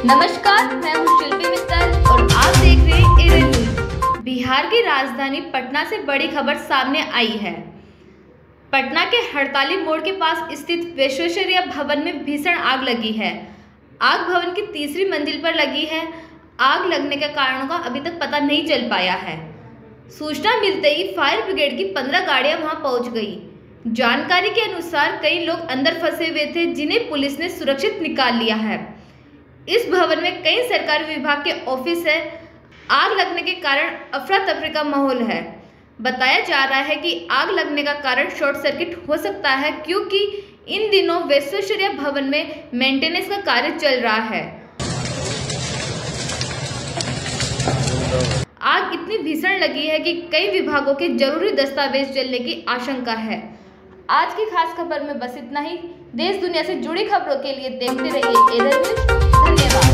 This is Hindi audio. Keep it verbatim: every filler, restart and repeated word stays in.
नमस्कार, मैं हूँ शिल्पी मित्तल और आप देख रहे हैं एरन न्यूज। बिहार की राजधानी पटना से बड़ी खबर सामने आई है। पटना के हड़ताली मोड़ के पास स्थित विश्वेश्वरैया भवन में भीषण आग लगी है। आग भवन की तीसरी मंजिल पर लगी है। आग लगने के कारणों का अभी तक पता नहीं चल पाया है। सूचना मिलते ही फायर ब्रिगेड की पंद्रह गाड़ियां वहां पहुंच गई। जानकारी के अनुसार कई लोग अंदर फंसे हुए थे, जिन्हें पुलिस ने सुरक्षित निकाल लिया है। इस भवन में कई सरकारी विभाग के ऑफिस है। आग लगने के कारण अफरा तफरी का माहौल है। बताया जा रहा है कि आग लगने का कारण शॉर्ट सर्किट हो सकता है, क्योंकि इन दिनों विश्वेश्वरैया भवन में मेंटेनेंस का कार्य चल रहा है। आग इतनी भीषण लगी है कि कई विभागों के जरूरी दस्तावेज जलने की आशंका है। आज की खास खबर में बस इतना ही। देश दुनिया से जुड़ी खबरों के लिए देखते रहिए एरन न्यूज। धन्यवाद।